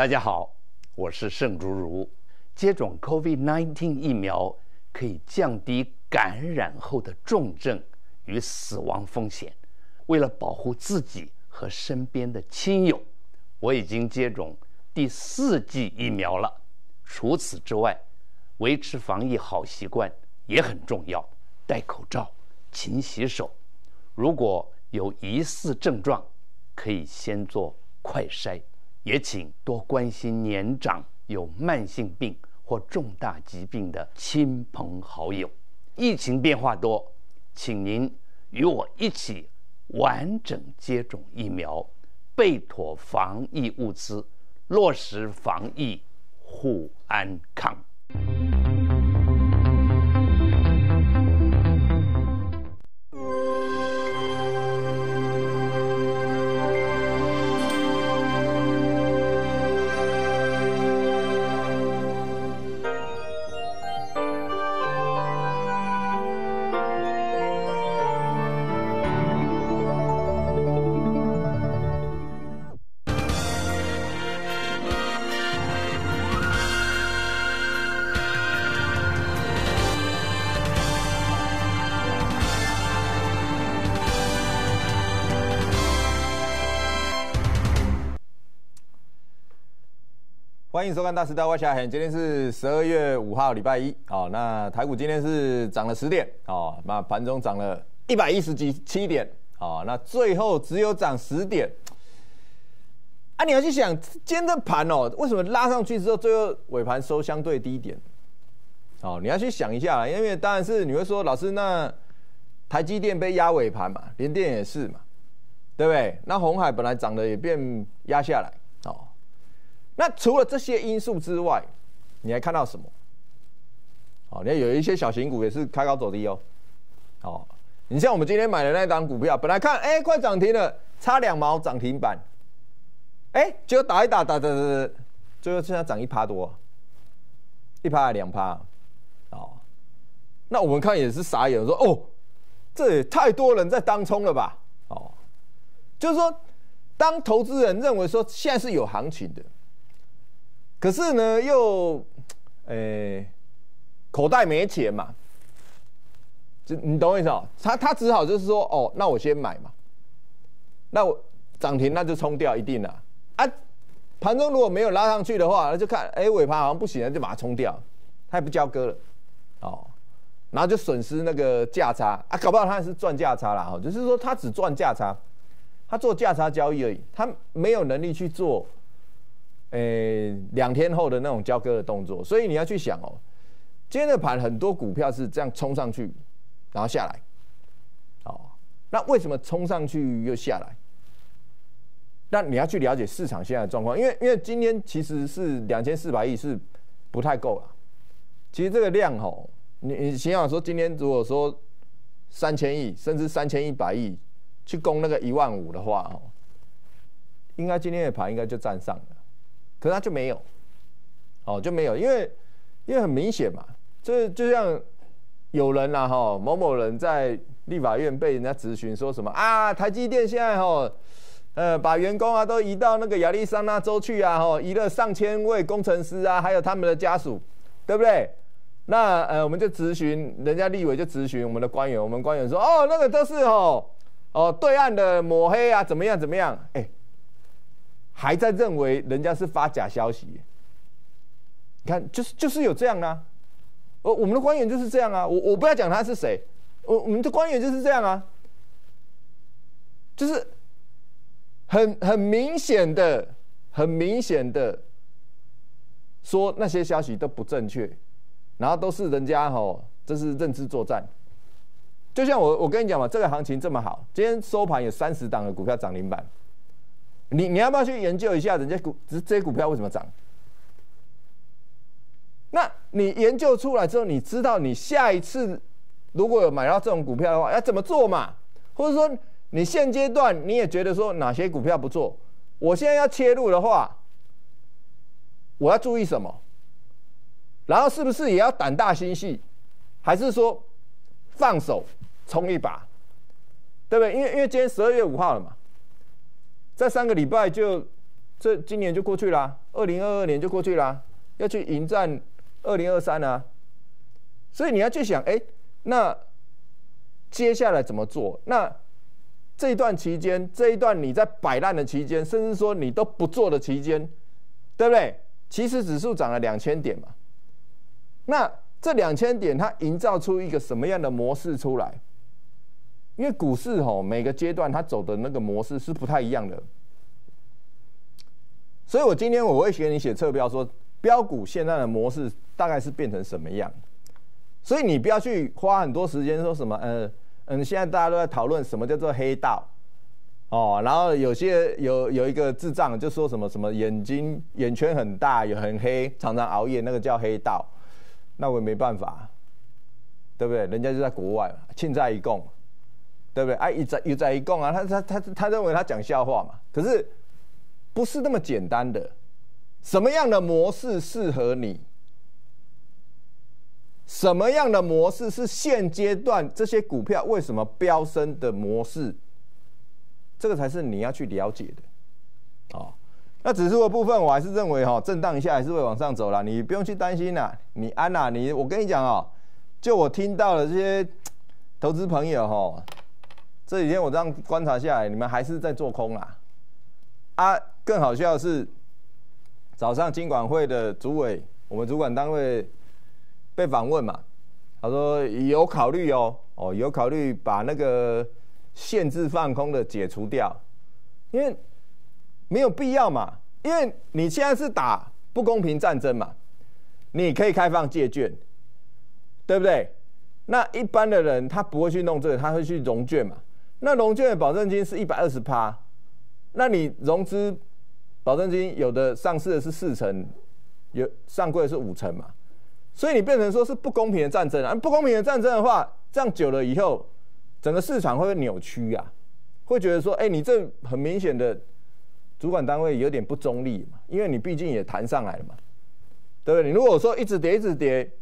大家好，我是盛竹如。接种 COVID-19 疫苗可以降低感染后的重症与死亡风险。为了保护自己和身边的亲友，我已经接种第4剂疫苗了。除此之外，维持防疫好习惯也很重要，戴口罩、勤洗手。如果有疑似症状，可以先做快筛。也请多关心年长、有慢性病或重大疾病的亲朋好友。疫情变化多，请您与我一起完整接种疫苗，备妥防疫物资，落实防疫护安康。 欢迎收看《大时代》，我是阿贤。今天是12月5号，礼拜一。那台股今天是涨了10点，那盘中涨了117点，那最后只有涨10点。你要去想，今天的盘为什么拉上去之后，最后尾盘收相对低点？你要去想一下，因为当然是你会说，老师，那台积电被压尾盘嘛，联电也是嘛，对不对？那鸿海本来涨的也变压下来。那除了这些因素之外，你还看到什么？你看有一些小型股也是开高走低哦。你像我们今天买的那档股票，本来看快涨停了，差2毛涨停板，结果打一打，最后现在涨1%多，1%还2%，那我们看也是傻眼，说这也太多人在当冲了吧？就是说，当投资人认为说现在是有行情的。可是呢，又，口袋没钱嘛，你懂我意思他只好就是说，那我先买嘛，那我涨停那就冲掉一定了盘中如果没有拉上去的话，那就看尾盘好像不行了，就把它冲掉，他也不交割了，然后就损失那个价差搞不好他是赚价差啦就是说他只赚价差，他做价差交易而已，他没有能力去做。2天后的那种交割的动作，所以你要去想今天的盘很多股票是这样冲上去，然后下来，那为什么冲上去又下来？那你要去了解市场现在的状况，因为今天其实是2400亿是不太够了。其实这个量你想想说，今天如果说3000亿甚至3100亿去攻那个15000的话应该今天的盘应该就站上了。可是他就没有，就没有，因为很明显嘛，就像有人某某人在立法院被人家质询说什么台积电现在把员工都移到那个亚利桑那州去移了上千位工程师还有他们的家属，对不对？那我们就质询人家立委就质询我们的官员，我们官员说那个都是对岸的抹黑怎么样怎么样，还在认为人家是发假消息，你看，就是有这样啊，我们的官员就是这样啊，我不要讲他是谁，我们的官员就是这样啊，就是很明显的说那些消息都不正确，然后都是人家这是认知作战，就像我跟你讲嘛，这个行情这么好，今天收盘有30档的股票涨停板。你要不要去研究一下人家这些股票为什么涨？那你研究出来之后，你知道你下一次如果有买到这种股票的话，要怎么做嘛？或者说你现阶段你也觉得说哪些股票不错，我现在要切入的话，我要注意什么？然后是不是也要胆大心细，还是说放手冲一把？对不对？因为今天12月5号了嘛。在3个礼拜就这今年就过去啦，2022年就过去啦，要去迎战2023啊。所以你要去想，那接下来怎么做？那这一段期间，这一段你在摆烂的期间，甚至说你都不做的期间，对不对？期指指数涨了2000点嘛，那这2000点它营造出一个什么样的模式出来？因为股市每个阶段它走的那个模式是不太一样的，所以我今天我会给你写侧标说，标股现在的模式大概是变成什么样，所以你不要去花很多时间说什么现在大家都在讨论什么叫做黑道然后有一个智障就说什么眼圈很大也很黑，常常熬夜，那个叫黑道，那我也没办法，对不对？人家就在国外嘛，庆在一共，对不对？有在一共啊，他认为他讲笑话嘛，可是不是那么简单的。什么样的模式适合你？什么样的模式是现阶段这些股票为什么飙升的模式？这个才是你要去了解的。那指数的部分，我还是认为震荡一下还是会往上走啦，你不用去担心啦，你安啦。我跟你讲就我听到的这些投资朋友这几天我这样观察下来，你们还是在做空啦。更好笑的是，早上金管会的主委，我们主管单位被访问嘛，他说有考虑有考虑把那个限制放空的解除掉，因为没有必要嘛，因为你现在是打不公平战争嘛，你可以开放借券，对不对？那一般的人他不会去弄这个，他会去融券嘛。那融券的保证金是120%，那你融资保证金有的上市的是40%，有上柜的是50%嘛。所以你变成说是不公平的战争不公平的战争的话，这样久了以后，整个市场会扭曲会觉得说，你这很明显的主管单位有点不中立嘛，因为你毕竟也弹上来了嘛，对不对？你如果说一直跌一直跌，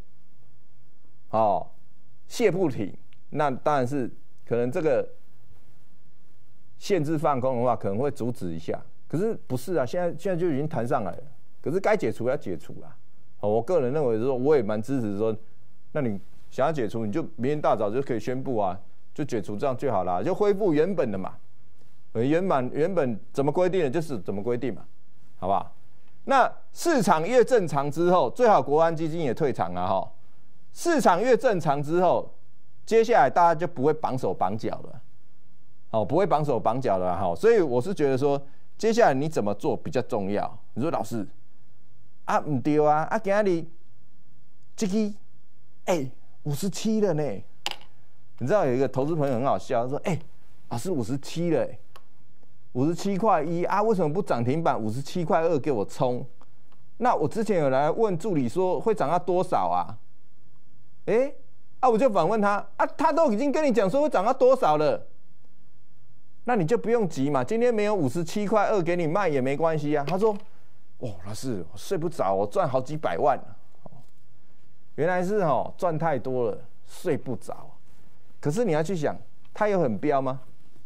泻不停，那当然是可能这个限制放空的话，可能会阻止一下。可是不是啊，现在就已经弹上来了，可是该解除要解除啦。我个人认为说，我也蛮支持说，那你想要解除，你就明天大早就可以宣布就解除，这样就好啦，就恢复原本的嘛。原本怎么规定的就是怎么规定嘛，好不好？那市场越正常之后，最好国安基金也退场了市场越正常之后，接下来大家就不会绑手绑脚了，不会绑手绑脚了所以我是觉得说，接下来你怎么做比较重要。你说老师不对今天这个57了呢。你知道有一个投资朋友很好笑，他说老师57了57.1块为什么不涨停板57.2块给我冲？那我之前有来问助理说会涨到多少我就反问他他都已经跟你讲说会涨到多少了，那你就不用急嘛，今天没有57.2块给你卖也没关系他说老师我睡不着，我赚好几百万原来是赚太多了睡不着。可是你要去想，他有很飙吗？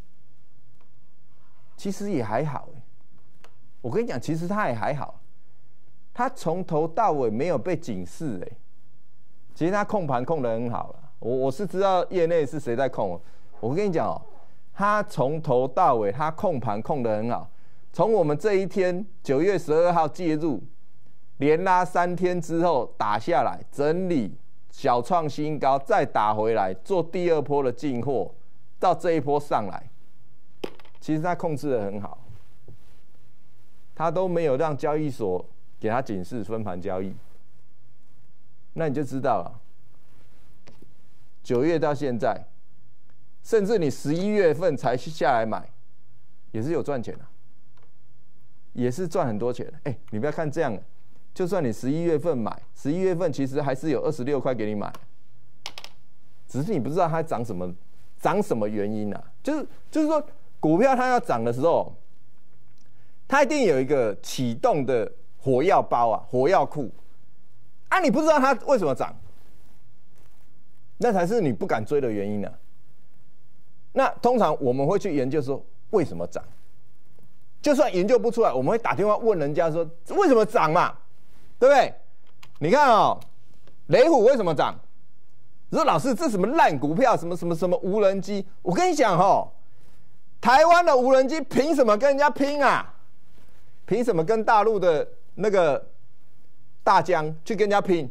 其实也还好我跟你讲，其实他也还好，他从头到尾没有被警示其实他控盘控得很好了，我是知道业内是谁在控。我跟你讲他从头到尾他控盘控得很好，从我们这一天9月12号介入，连拉3天之后打下来整理小创新高，再打回来做第二波的进货，到这一波上来，其实他控制得很好，他都没有让交易所给他警示分盘交易。那你就知道了，9月到现在，甚至你11月份才下来买，也是有赚钱也是赚很多钱。你不要看这样，就算你11月份买，11月份其实还是有26块给你买，只是你不知道它涨什么原因就是说，股票它要涨的时候，它一定有一个启动的火药包火药库你不知道它为什么涨，那才是你不敢追的原因那通常我们会去研究说为什么涨， 就算研究不出来，我们会打电话问人家说为什么涨嘛，对不对？你看哦，雷虎为什么涨？你说老师这什么烂股票，什么无人机？我跟你讲哦，台湾的无人机凭什么跟人家拼啊？凭什么跟大陆的那个大疆去跟人家拼？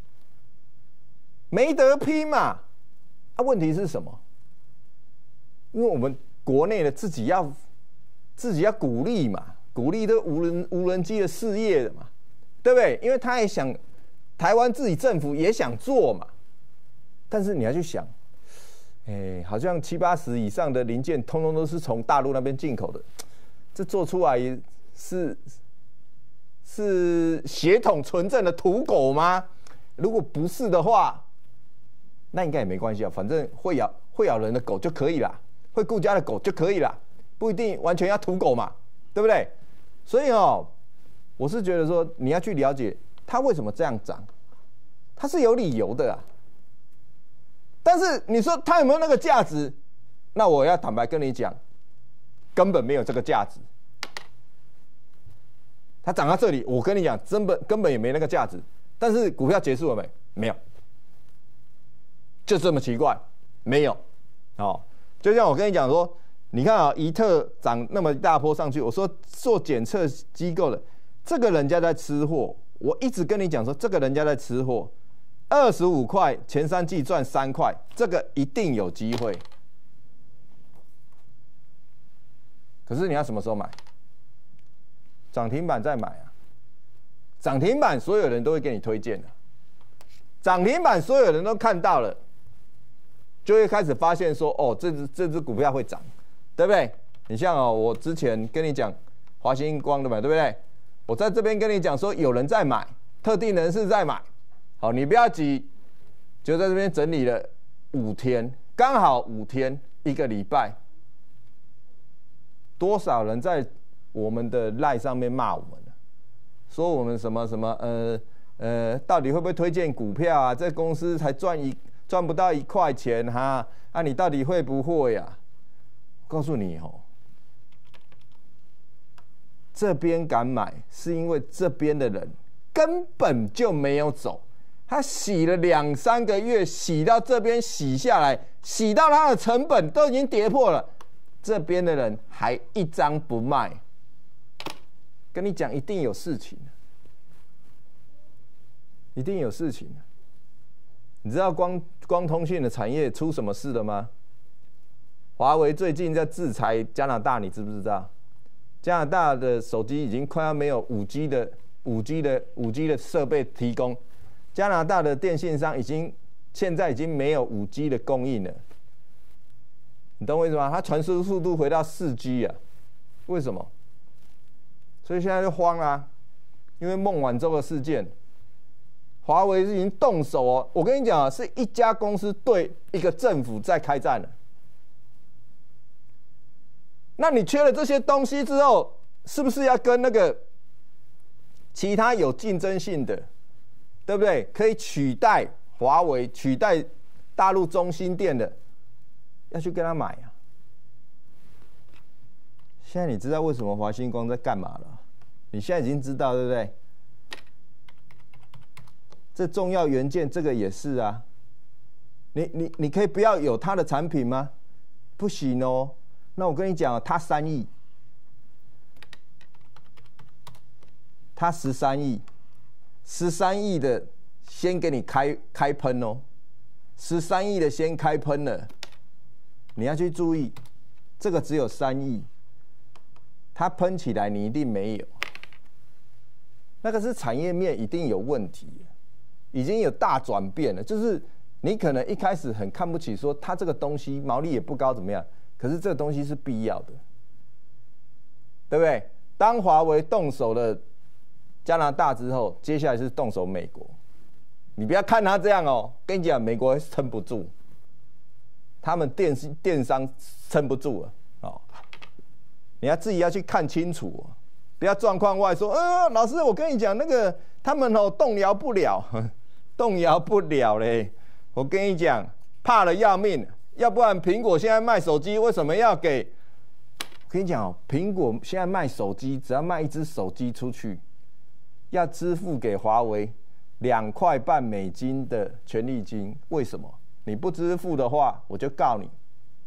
没得拼嘛！啊，问题是什么？因为我们国内的自己要鼓励嘛，鼓励这无人机的事业的嘛，对不对？因为他也想，台湾自己政府也想做嘛，但是你要去想，好像70-80以上的零件，通通都是从大陆那边进口的，这做出来是血统纯正的土狗吗？如果不是的话，那应该也没关系啊，反正会咬人的狗就可以啦，会顾家的狗就可以啦，不一定完全要土狗嘛，对不对？所以我是觉得说你要去了解它为什么这样涨，它是有理由的啊。但是你说它有没有那个价值？那我要坦白跟你讲，根本没有这个价值。它涨到这里，我跟你讲，根本也没那个价值。但是股票结束了没？没有。就这么奇怪，没有，就像我跟你讲说，你看啊，怡特涨那么一大波上去，我说做检测机构的，这个人家在吃货，我一直跟你讲说，这个人家在吃货，25块前3季赚3块，这个一定有机会。可是你要什么时候买？涨停板再买啊！涨停板所有人都会给你推荐的，涨停板所有人都看到了。就会开始发现说，这只股票会涨，对不对？你像我之前跟你讲华星光的嘛，对不对？我在这边跟你讲说有人在买，特定人士在买，好，你不要急，就在这边整理了5天，刚好5天1个礼拜，多少人在我们的 LINE 上面骂我们呢？说我们什么到底会不会推荐股票啊？这公司才赚不到1块钱哈，你到底会不会呀？告诉你这边敢买是因为这边的人根本就没有走，他洗了2-3个月，洗到这边洗下来，洗到他的成本都已经跌破了，这边的人还一张不卖，跟你讲一定有事情，一定有事情。你知道光通讯的产业出什么事了吗？华为最近在制裁加拿大，你知不知道？加拿大的手机已经快要没有5G 的设备提供，加拿大的电信商现在已经没有5G 的供应了。你懂我意思吗？它传输速度回到4G啊，为什么？所以现在就慌啦，因为孟晚舟的事件。华为已经动手我跟你讲是一家公司对一个政府在开战了。那你缺了这些东西之后，是不是要跟那个其他有竞争性的，对不对？可以取代华为、取代大陆中兴电的，要去跟他买啊？现在你知道为什么华星光在干嘛了？你现在已经知道，对不对？这重要元件，这个也是啊。你可以不要有它的产品吗？不行哦。那我跟你讲，它3亿，它13亿，13亿的先给你开喷哦，13亿的先开喷了，你要去注意，这个只有3亿，它喷起来你一定没有，那个是产业面一定有问题。已经有大转变了，就是你可能一开始很看不起，说它这个东西毛利也不高，怎么样？可是这个东西是必要的，对不对？当华为动手了加拿大之后，接下来是动手美国。你不要看它这样跟你讲，美国撑不住，他们电商撑不住了你要自己要去看清楚不要状况外说，老师，我跟你讲那个他们动摇不了。动摇不了嘞！我跟你讲，怕了要命。要不然苹果现在卖手机，为什么要给跟你讲哦，苹果现在卖手机，只要卖一只手机出去，要支付给华为2.5块美金的权利金。为什么？你不支付的话，我就告你，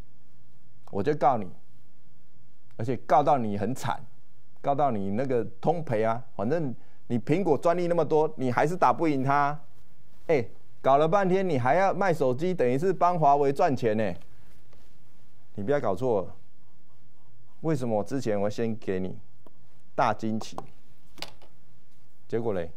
而且告到你很惨，告到你那个通赔啊。反正你苹果专利那么多，你还是打不赢他。搞了半天，你还要卖手机，等于是帮华为赚钱呢。你不要搞错了。为什么我之前我先给你大惊喜，结果嘞，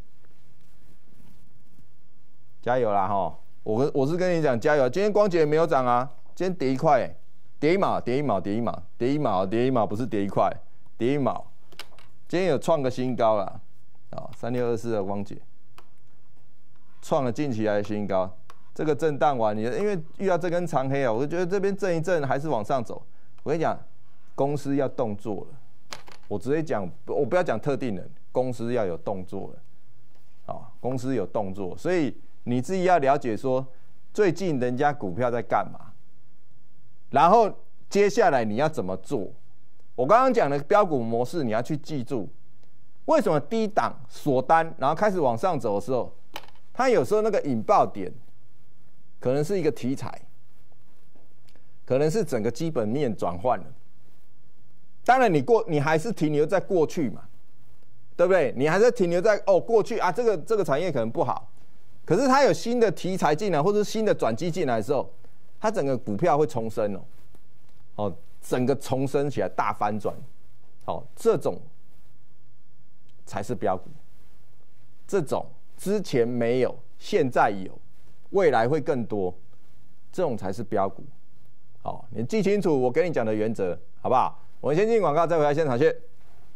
加油啦哈！我是跟你讲加油，今天光捷没有涨啊，今天跌1块，跌1毛，不是跌1块，跌1毛。今天有创个新高啦，啊，3624的光捷创了近期来的新高。这个震荡完，因为遇到这根长黑啊，我就觉得这边震一震还是往上走。我跟你讲。公司要动作了，我直接讲，我不要讲特定人，公司要有动作了，公司有动作，所以你自己要了解说，最近人家股票在干嘛，然后接下来你要怎么做。我刚刚讲的标股模式，你要去记住，为什么低档锁单，然后开始往上走的时候，它有时候那个引爆点，可能是一个题材，可能是整个基本面转换了。当然你还是停留在过去嘛，对不对？你还是停留在过去啊，这个产业可能不好，可是它有新的题材进来，或者是新的转机进来的时候，它整个股票会重生整个重生起来大翻转，这种才是标股，这种之前没有，现在有，未来会更多，这种才是标股。你记清楚我给你讲的原则，好不好？我们先进广告，再回来现场去。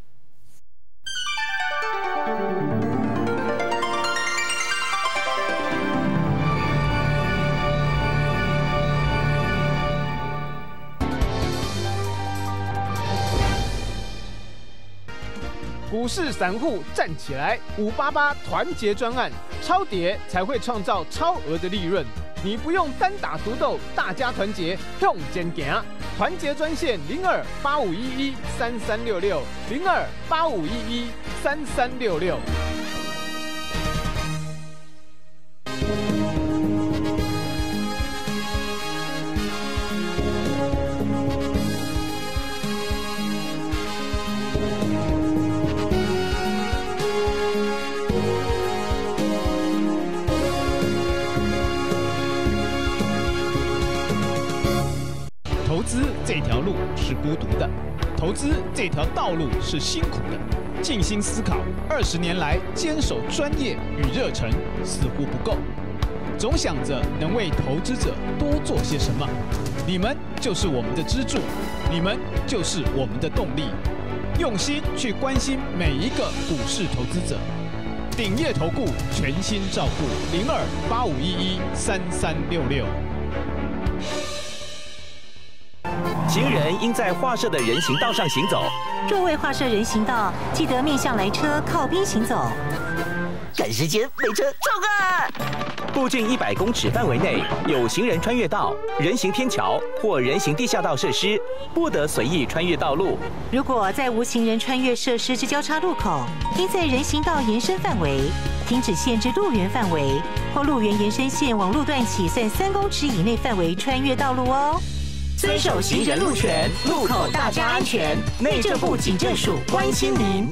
股市散户站起来，588团结专案，超跌才会创造超额的利润。你不用单打独斗，大家团结向前行。团结专线02-8511-3366，02-8511-3366。投资这条路是孤独的，投资这条道路是辛苦的。静心思考，20年来坚守专业与热忱似乎不够，总想着能为投资者多做些什么。你们就是我们的支柱，你们就是我们的动力。用心去关心每一个股市投资者。鼎业投顾全心照顾，02-8511-3366。 行人应在划设的人行道上行走。 若未划设人行道，记得面向来车靠边行走。 赶时间，没车冲啊！附近100公尺范围内有行人穿越道、人行天桥或人行地下道设施，不得随意穿越道路。 如果在无行人穿越设施之交叉路口，应在人行道延伸范围停止限制路缘范围，或路缘延伸线往路段起算3公尺以内范围穿越道路哦。 遵守行人路权，路口大家安全。内政部警政署关心您。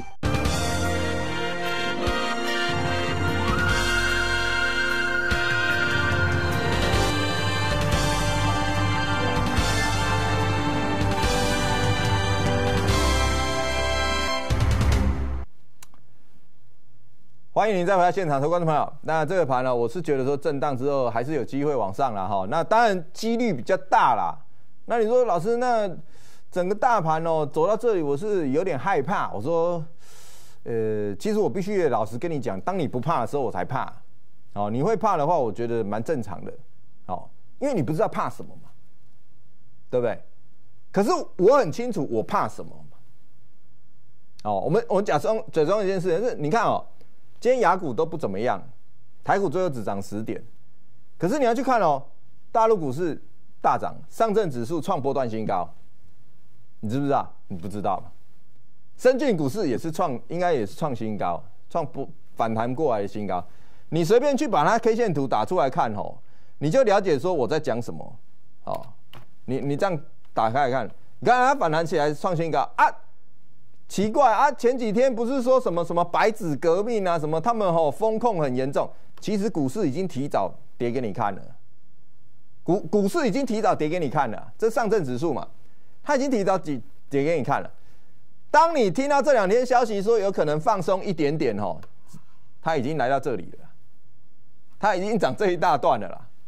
欢迎您再回到现场，观众朋友。那这个盘呢，我是觉得说震荡之后还是有机会往上啦哈。那当然几率比较大啦。那你说老师，那整个大盘走到这里，我是有点害怕。我说，其实我必须老实跟你讲，当你不怕的时候，我才怕。你会怕的话，我觉得蛮正常的。因为你不知道怕什么嘛，对不对？可是我很清楚我怕什么嘛。我们假装一件事，是你看今天亚股都不怎么样，台股最后只涨10点，可是你要去看大陆股市大涨，上证指数创波段新高， 你知不知道？你不知道嘛？深圳股市也是应该也是创新高，反弹过来的新高。你随便去把它 K 线图打出来看吼，你就了解说我在讲什么。哦，你这样打开来看，你看它反弹起来创新高啊，奇怪啊，前几天不是说什么白纸革命啊，什么他们风控很严重，其实股市已经提早跌给你看了。股市已经提早跌给你看了，这上证指数嘛，它已经提早跌给你看了。当你听到这2天消息说有可能放松一点点吼，它已经来到这里了，它已经涨这一大段了啦。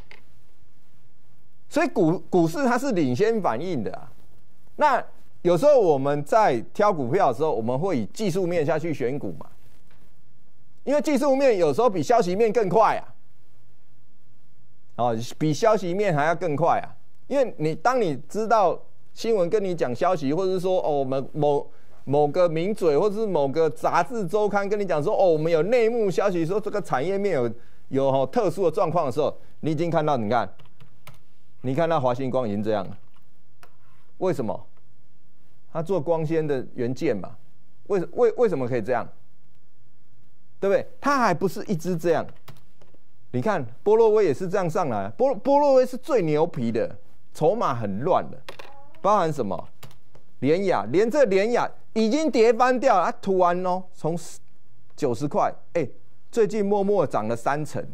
所以股市它是领先反应的啊。那有时候我们在挑股票的时候，我们会以技术面下去选股嘛，因为技术面有时候比消息面更快啊。哦，比消息面还要更快啊！因为当你知道新闻跟你讲消息，或者是说我们某个名嘴，或者是某个杂志周刊跟你讲说我们有内幕消息，说这个产业面有特殊的状况的时候，你已经看到，你看到华星光已经这样了。为什么？他做光纤的元件嘛，为什么可以这样？对不对？他还不是一直这样。你看波若威也是这样上来，波若威是最牛皮的，筹码很乱的，包含什么？联亚，连联亚已经跌翻掉了，它突然从90块，最近默默涨了3成，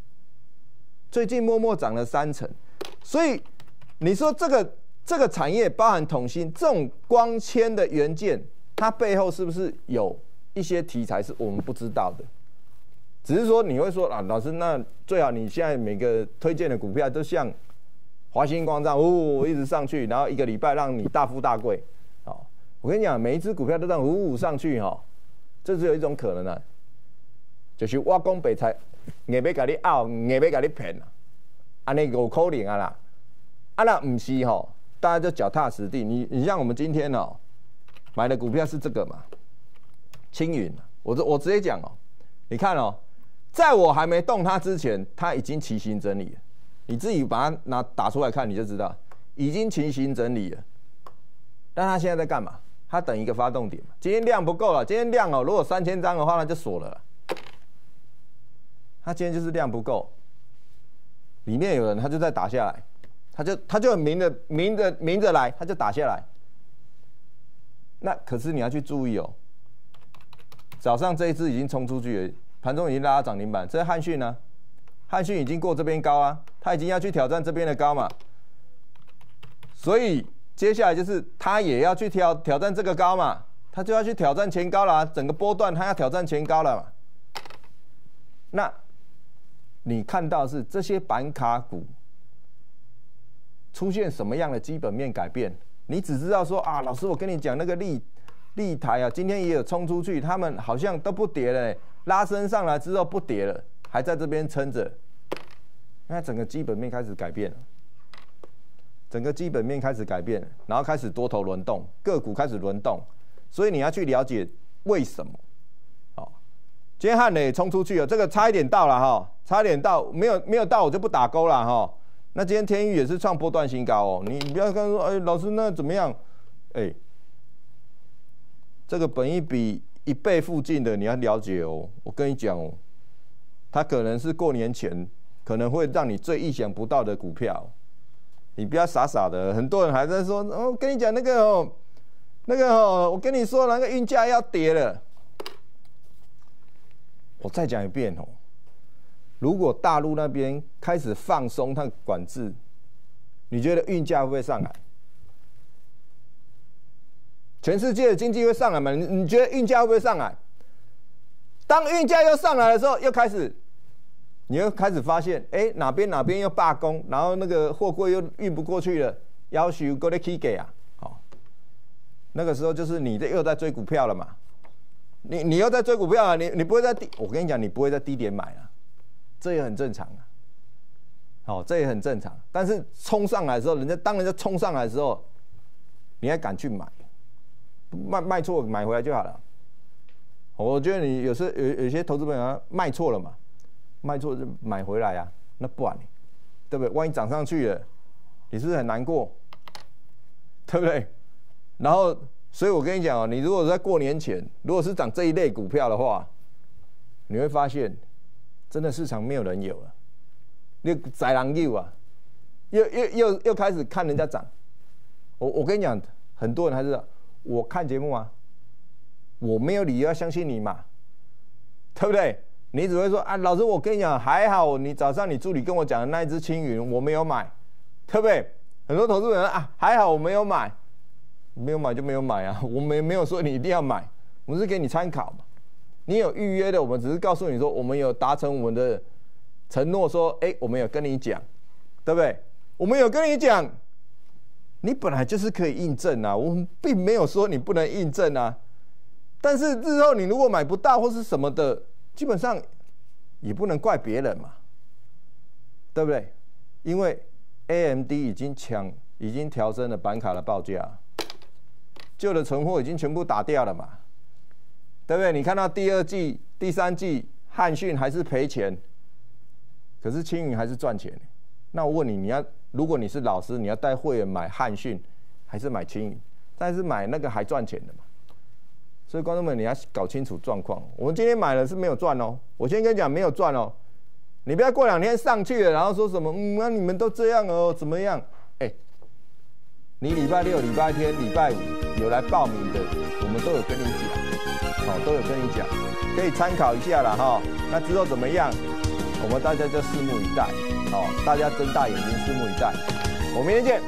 所以你说这个产业包含统芯这种光纤的元件，它背后是不是有一些题材是我们不知道的？只是说你会说啊，老师，那最好你现在每个推荐的股票都像华星光这样，一直上去，然后1个礼拜让你大富大贵。好，我跟你讲，每一只股票都这样上去这只有一种可能啊，就是我讲白菜，硬要给你拗，硬要给你骗啊，安尼有可能啊啦。啊那不是大家就脚踏实地。你像我们今天买的股票是这个嘛，青云，我直接讲你看在我还没动它之前，它已经齐形整理了。你自己把它打出来看，你就知道已经齐形整理了。但它现在在干嘛？它等一个发动点嘛。今天量不够了，今天量如果3000张的话，那就锁了啦。它今天就是量不够，里面有人他就在打下来，他就很明着来，他就打下来。那可是你要去注意早上这一支已经冲出去了。盘中已经拉到涨停板，这是汉讯呢，汉讯已经过这边高啊，他已经要去挑战这边的高嘛，所以接下来就是他也要去挑战这个高嘛，他就要去挑战前高了整个波段他要挑战前高了嘛。那你看到是这些板卡股出现什么样的基本面改变？你只知道说啊，老师我跟你讲那个立台今天也有冲出去，他们好像都不跌了拉升上来之后不跌了，还在这边撑着，那整个基本面开始改变了，然后开始多头轮动，个股开始轮动，所以你要去了解为什么。今天汉磊冲出去了，这个差一点到了差一点到，没有到我就不打勾了那今天天钰也是创波段新高你不要跟说老师那怎么样？这个本益比1倍附近的你要了解我跟你讲它可能是过年前可能会让你最意想不到的股票，你不要傻傻的。很多人还在说我跟你讲那个我跟你说那个运价要跌了。我再讲一遍如果大陆那边开始放松它的管制，你觉得运价会不会上来？全世界的经济会上来吗？你觉得运价会不会上来？当运价又上来的时候，你又开始发现，哪边又罢工，然后那个货柜又运不过去了，要求过来起价那个时候就是你又在追股票了嘛？你又在追股票你不会在我跟你讲，你不会在低点买这也很正常这也很正常。但是冲上来的时候，当人家冲上来的时候，你还敢去买？卖错买回来就好了。我觉得你有些投资朋友卖错了嘛，卖错就买回来那不然对不对？万一涨上去了，你是不是很难过？对不对？ 然后，所以我跟你讲哦，你如果在过年前，如果是涨这一类股票的话，你会发现，真的市场没有人有了，你宰狼有啊，又开始看人家涨。我跟你讲，很多人还是我看节目啊，我没有理由要相信你嘛，对不对？你只会说啊，老师，我跟你讲，还好你早上你助理跟我讲的那一只青云我没有买，对不对？很多投资人啊，还好我没有买，没有买就没有买啊，我们没有说你一定要买，我们是给你参考嘛。你有预约的，我们只是告诉你说，我们有达成我们的承诺，说，我们有跟你讲，对不对？我们有跟你讲，你本来就是可以印证啊，我们并没有说你不能印证啊。但是日后你如果买不到或是什么的，基本上也不能怪别人嘛，对不对？因为 AMD 已经调升了板卡的报价，旧的存货已经全部打掉了嘛，对不对？你看到第二季、第三季汉讯还是赔钱，可是青云还是赚钱。那我问你，如果你是老师，你要带会员买汉讯还是买青云？但是买那个还赚钱的嘛。所以观众们，你要搞清楚状况。我们今天买了是没有赚哦，我先跟你讲没有赚哦。你不要过2天上去了，然后说什么那你们都这样哦，怎么样？你礼拜六、礼拜天、礼拜五有来报名的，我们都有跟你讲，都有跟你讲，可以参考一下啦哈。那之后怎么样？我们大家就拭目以待，大家睁大眼睛拭目以待。我们明天见。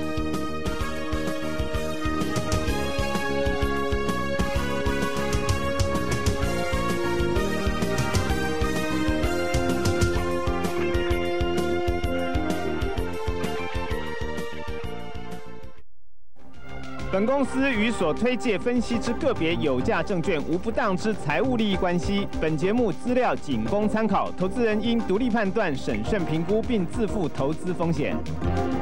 本公司与所推介分析之个别有价证券无不当之财务利益关系。本节目资料仅供参考，投资人应独立判断、审慎评估，并自负投资风险。